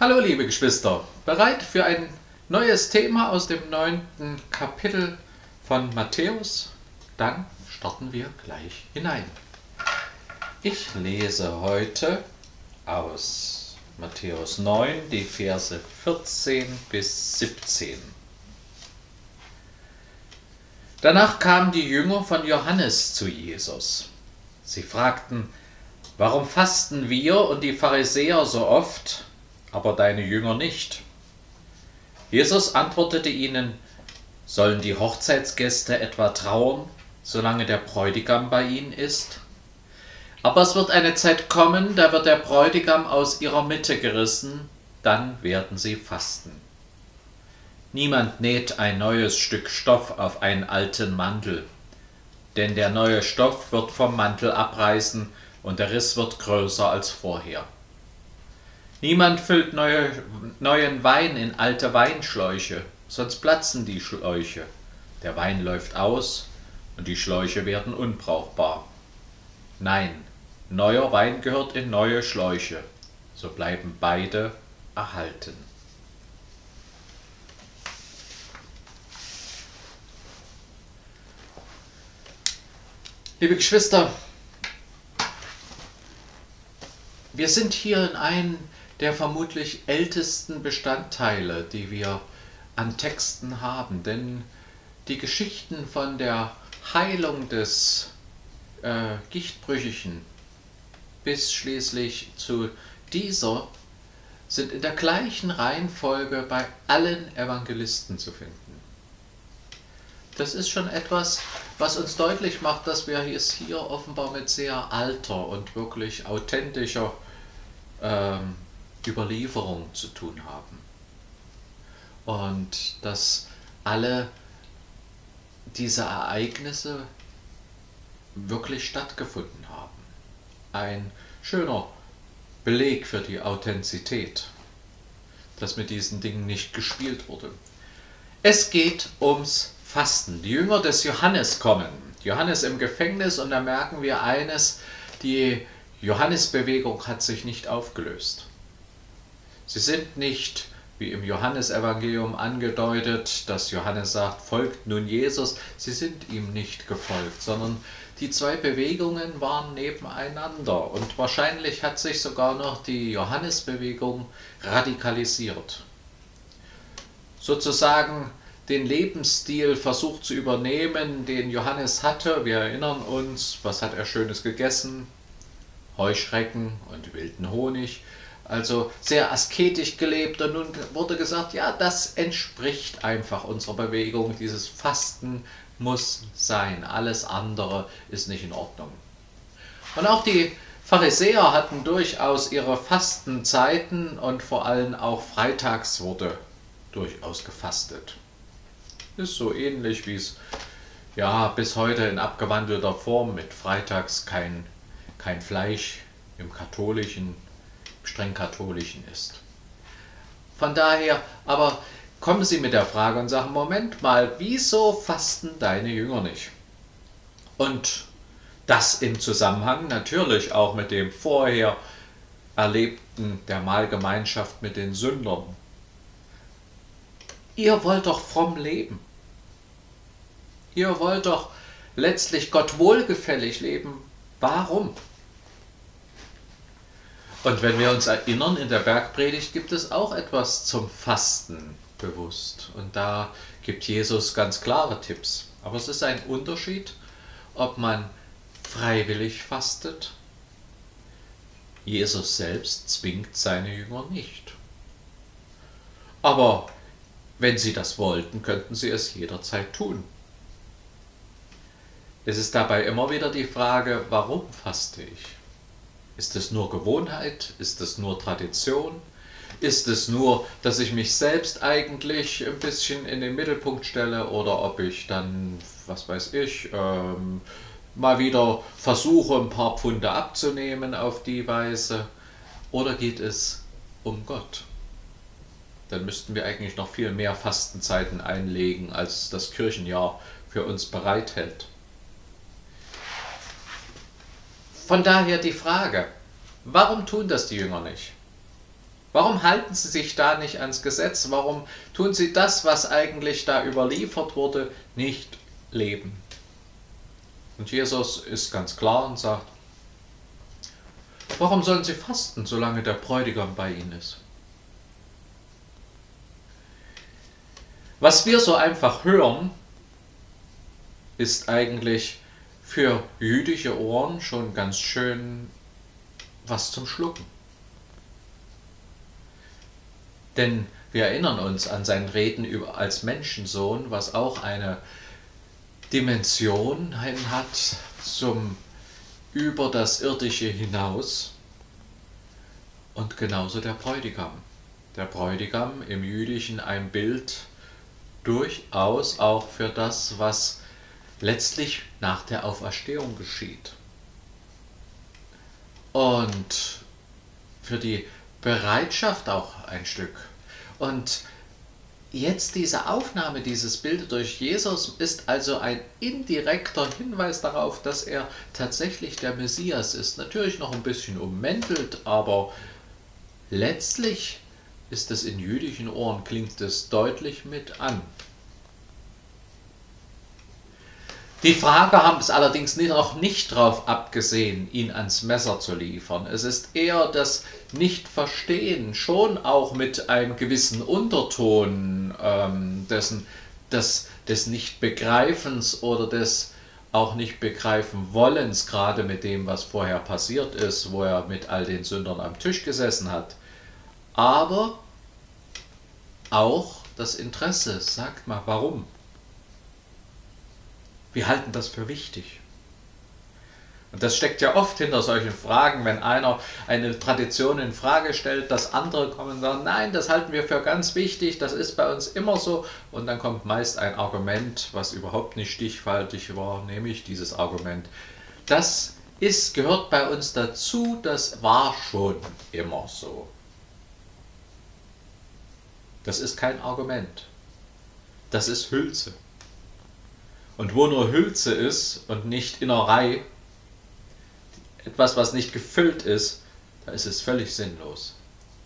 Hallo liebe Geschwister, bereit für ein neues Thema aus dem 9. Kapitel von Matthäus? Dann starten wir gleich hinein. Ich lese heute aus Matthäus 9 die Verse 14 bis 17. Danach kamen die Jünger von Johannes zu Jesus. Sie fragten: Warum fasten wir und die Pharisäer so oft, aber deine Jünger nicht? Jesus antwortete ihnen: Sollen die Hochzeitsgäste etwa trauern, solange der Bräutigam bei ihnen ist? Aber es wird eine Zeit kommen, da wird der Bräutigam aus ihrer Mitte gerissen, dann werden sie fasten. Niemand näht ein neues Stück Stoff auf einen alten Mantel, denn der neue Stoff wird vom Mantel abreißen und der Riss wird größer als vorher. Niemand füllt neuen Wein in alte Weinschläuche, sonst platzen die Schläuche. Der Wein läuft aus und die Schläuche werden unbrauchbar. Nein, neuer Wein gehört in neue Schläuche, so bleiben beide erhalten. Liebe Geschwister, wir sind hier in einem der vermutlich ältesten Bestandteile, die wir an Texten haben, denn die Geschichten von der Heilung des Gichtbrüchigen bis schließlich zu dieser sind in der gleichen Reihenfolge bei allen Evangelisten zu finden. Das ist schon etwas, was uns deutlich macht, dass wir es hier offenbar mit sehr alter und wirklich authentischer Überlieferung zu tun haben. Und dass alle diese Ereignisse wirklich stattgefunden haben. Ein schöner Beleg für die Authentizität, dass mit diesen Dingen nicht gespielt wurde. Es geht ums Fasten. Die Jünger des Johannes kommen. Johannes im Gefängnis, und da merken wir eines: die Johannesbewegung hat sich nicht aufgelöst. Sie sind nicht, wie im Johannesevangelium angedeutet, dass Johannes sagt, folgt nun Jesus. Sie sind ihm nicht gefolgt, sondern die zwei Bewegungen waren nebeneinander. Und wahrscheinlich hat sich sogar noch die Johannesbewegung radikalisiert. Sozusagen den Lebensstil versucht zu übernehmen, den Johannes hatte. Wir erinnern uns, was hat er Schönes gegessen? Heuschrecken und wilden Honig. Also sehr asketisch gelebt, und nun wurde gesagt, ja, das entspricht einfach unserer Bewegung. Dieses Fasten muss sein, alles andere ist nicht in Ordnung. Und auch die Pharisäer hatten durchaus ihre Fastenzeiten, und vor allem auch freitags wurde durchaus gefastet. Ist so ähnlich, wie es ja bis heute in abgewandelter Form mit freitags kein Fleisch im katholischen, streng katholischen ist. Von daher aber kommen sie mit der Frage und sagen: Moment mal, wieso fasten deine Jünger nicht? Und das im Zusammenhang natürlich auch mit dem vorher erlebten der Mahlgemeinschaft mit den Sündern. Ihr wollt doch fromm leben. Ihr wollt doch letztlich Gott wohlgefällig leben. Warum? Und wenn wir uns erinnern, in der Bergpredigt gibt es auch etwas zum Fasten bewusst. Und da gibt Jesus ganz klare Tipps. Aber es ist ein Unterschied, ob man freiwillig fastet. Jesus selbst zwingt seine Jünger nicht. Aber wenn sie das wollten, könnten sie es jederzeit tun. Es ist dabei immer wieder die Frage, warum faste ich? Ist es nur Gewohnheit? Ist es nur Tradition? Ist es nur, dass ich mich selbst eigentlich ein bisschen in den Mittelpunkt stelle, oder ob ich dann, was weiß ich, mal wieder versuche, ein paar Pfunde abzunehmen auf die Weise? Oder geht es um Gott? Dann müssten wir eigentlich noch viel mehr Fastenzeiten einlegen, als das Kirchenjahr für uns bereithält. Von daher die Frage, warum tun das die Jünger nicht? Warum halten sie sich da nicht ans Gesetz? Warum tun sie das, was eigentlich da überliefert wurde, nicht leben? Und Jesus ist ganz klar und sagt, warum sollen sie fasten, solange der Bräutigam bei ihnen ist? Was wir so einfach hören, ist eigentlich für jüdische Ohren schon ganz schön was zum Schlucken. Denn wir erinnern uns an sein Reden als Menschensohn, was auch eine Dimension hat zum über das Irdische hinaus. Und genauso der Bräutigam. Der Bräutigam im Jüdischen ein Bild durchaus auch für das, was letztlich nach der Auferstehung geschieht. Und für die Bereitschaft auch ein Stück. Und jetzt diese Aufnahme dieses Bildes durch Jesus ist also ein indirekter Hinweis darauf, dass er tatsächlich der Messias ist. Natürlich noch ein bisschen ummäntelt, aber letztlich ist es in jüdischen Ohren, klingt es deutlich mit an. Die Frager haben es allerdings noch nicht darauf abgesehen, ihn ans Messer zu liefern. Es ist eher das Nicht-Verstehen, schon auch mit einem gewissen Unterton des Nicht-Begreifens oder des auch nicht begreifen wollens, gerade mit dem, was vorher passiert ist, wo er mit all den Sündern am Tisch gesessen hat. Aber auch das Interesse, sagt mal, warum? Wir halten das für wichtig. Und das steckt ja oft hinter solchen Fragen, wenn einer eine Tradition in Frage stellt, dass andere kommen und sagen, nein, das halten wir für ganz wichtig, das ist bei uns immer so. Und dann kommt meist ein Argument, was überhaupt nicht stichhaltig war, nämlich dieses Argument. Das gehört bei uns dazu, das war schon immer so. Das ist kein Argument. Das ist Hülse. Und wo nur Hülse ist und nicht Innerei, etwas, was nicht gefüllt ist, da ist es völlig sinnlos.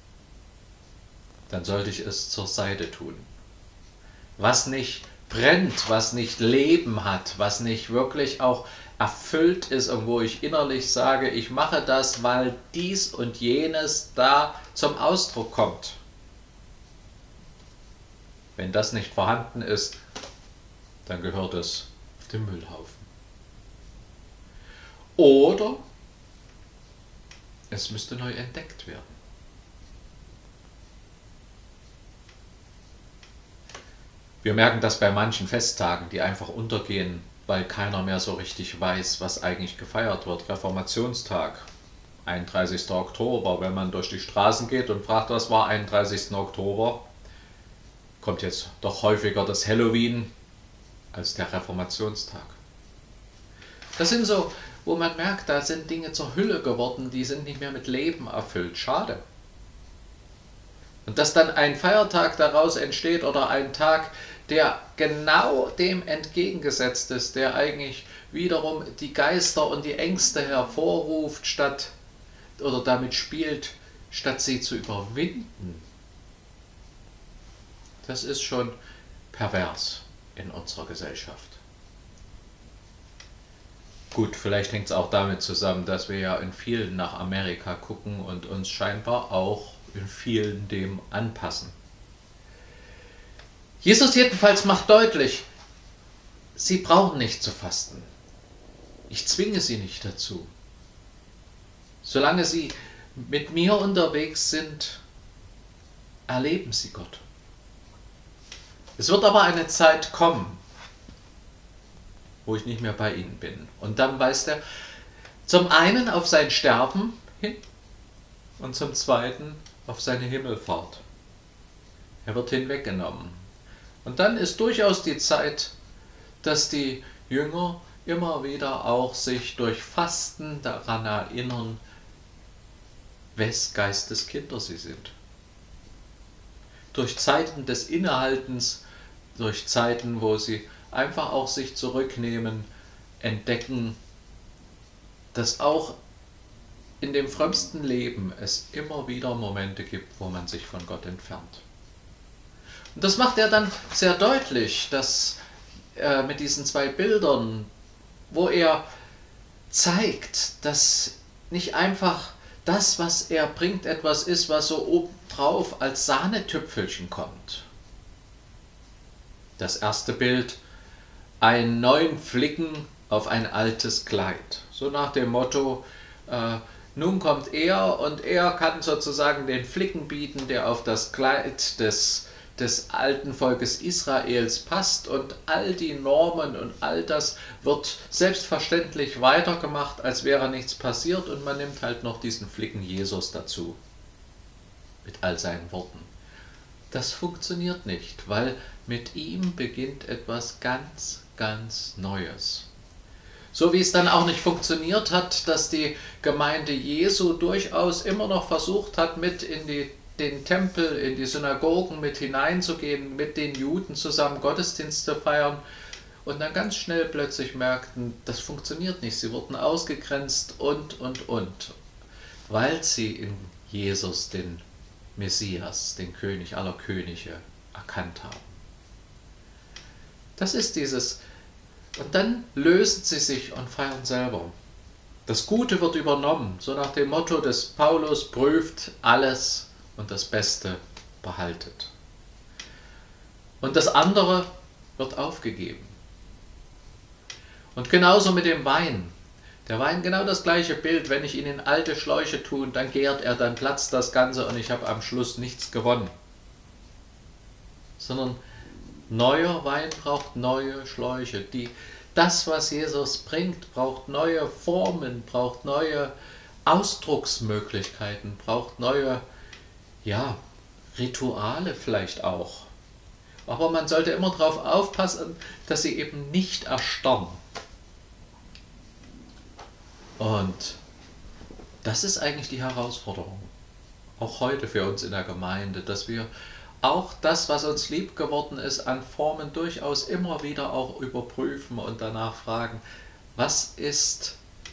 Dann sollte ich es zur Seite tun. Was nicht brennt, was nicht Leben hat, was nicht wirklich auch erfüllt ist und wo ich innerlich sage, ich mache das, weil dies und jenes da zum Ausdruck kommt. Wenn das nicht vorhanden ist, dann gehört es auf den Müllhaufen. Oder es müsste neu entdeckt werden. Wir merken das bei manchen Festtagen, die einfach untergehen, weil keiner mehr so richtig weiß, was eigentlich gefeiert wird. Reformationstag, 31. Oktober, wenn man durch die Straßen geht und fragt, was war 31. Oktober, kommt jetzt doch häufiger das Halloween als der Reformationstag. Das sind so, wo man merkt, da sind Dinge zur Hülle geworden, die sind nicht mehr mit Leben erfüllt. Schade. Und dass dann ein Feiertag daraus entsteht oder ein Tag, der genau dem entgegengesetzt ist, der eigentlich wiederum die Geister und die Ängste hervorruft, statt oder damit spielt, statt sie zu überwinden. Das ist schon pervers in unserer Gesellschaft. Gut, vielleicht hängt es auch damit zusammen, dass wir ja in vielen nach Amerika gucken und uns scheinbar auch in vielen dem anpassen. Jesus jedenfalls macht deutlich, sie brauchen nicht zu fasten. Ich zwinge sie nicht dazu. Solange sie mit mir unterwegs sind, erleben sie Gott. Es wird aber eine Zeit kommen, wo ich nicht mehr bei ihnen bin. Und dann weist er zum einen auf sein Sterben hin und zum zweiten auf seine Himmelfahrt. Er wird hinweggenommen. Und dann ist durchaus die Zeit, dass die Jünger immer wieder auch sich durch Fasten daran erinnern, wes Geistes Kinder sie sind. Durch Zeiten des Innehaltens, durch Zeiten, wo sie einfach auch sich zurücknehmen, entdecken, dass auch in dem frömmsten Leben es immer wieder Momente gibt, wo man sich von Gott entfernt. Und das macht er dann sehr deutlich, dass mit diesen zwei Bildern, wo er zeigt, dass nicht einfach das, was er bringt, etwas ist, was so obendrauf als Sahnetüpfelchen kommt. Das erste Bild, einen neuen Flicken auf ein altes Kleid. So nach dem Motto, nun kommt er und er kann sozusagen den Flicken bieten, der auf das Kleid des alten Volkes Israels passt, und all die Normen und all das wird selbstverständlich weitergemacht, als wäre nichts passiert, und man nimmt halt noch diesen Flicken Jesus dazu mit all seinen Worten. Das funktioniert nicht, weil mit ihm beginnt etwas ganz, ganz Neues. So wie es dann auch nicht funktioniert hat, dass die Gemeinde Jesu durchaus immer noch versucht hat, mit in den Tempel, in die Synagogen mit hineinzugehen, mit den Juden zusammen Gottesdienste feiern, und dann ganz schnell plötzlich merkten, das funktioniert nicht. Sie wurden ausgegrenzt und, weil sie in Jesus den Messias, den König aller Könige, erkannt haben. Das ist dieses. Und dann lösen sie sich und feiern selber. Das Gute wird übernommen, so nach dem Motto des Paulus: prüft alles und das Beste behaltet. Und das andere wird aufgegeben. Und genauso mit dem Wein. Der Wein, genau das gleiche Bild. Wenn ich ihn in alte Schläuche tue, dann gärt er, dann platzt das Ganze und ich habe am Schluss nichts gewonnen. Sondern neuer Wein braucht neue Schläuche. Das, was Jesus bringt, braucht neue Formen, braucht neue Ausdrucksmöglichkeiten, braucht neue, Rituale vielleicht auch. Aber man sollte immer darauf aufpassen, dass sie eben nicht erstarren. Und das ist eigentlich die Herausforderung, auch heute für uns in der Gemeinde, dass wir auch das, was uns lieb geworden ist, an Formen durchaus immer wieder auch überprüfen und danach fragen, was ist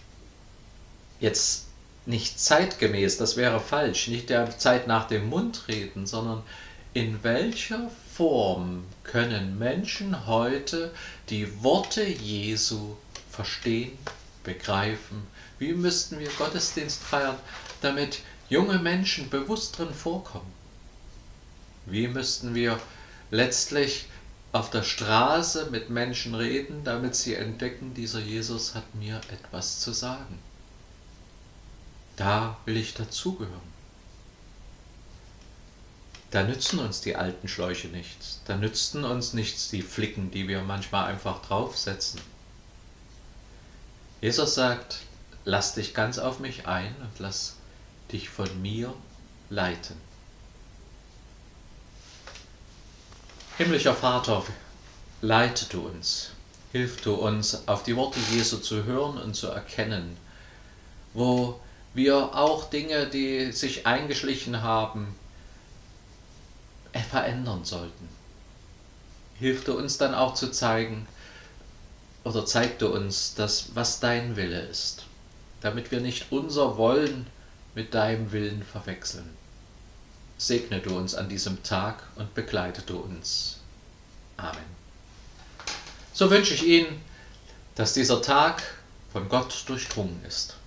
jetzt nicht zeitgemäß, das wäre falsch, nicht der Zeit nach dem Mund reden, sondern in welcher Form können Menschen heute die Worte Jesu verstehen, begreifen? Wie müssten wir Gottesdienst feiern, damit junge Menschen bewusst drin vorkommen? Wie müssten wir letztlich auf der Straße mit Menschen reden, damit sie entdecken, dieser Jesus hat mir etwas zu sagen? Da will ich dazugehören. Da nützen uns die alten Schläuche nichts. Da nützen uns nichts die Flicken, die wir manchmal einfach draufsetzen. Jesus sagt, lass dich ganz auf mich ein und lass dich von mir leiten. Himmlischer Vater, leite du uns, hilf du uns, auf die Worte Jesu zu hören und zu erkennen, wo wir auch Dinge, die sich eingeschlichen haben, verändern sollten. Hilf du uns dann auch zu zeigen, oder zeig du uns, was dein Wille ist, damit wir nicht unser Wollen mit deinem Willen verwechseln. Segne du uns an diesem Tag und begleite du uns. Amen. So wünsche ich Ihnen, dass dieser Tag von Gott durchdrungen ist.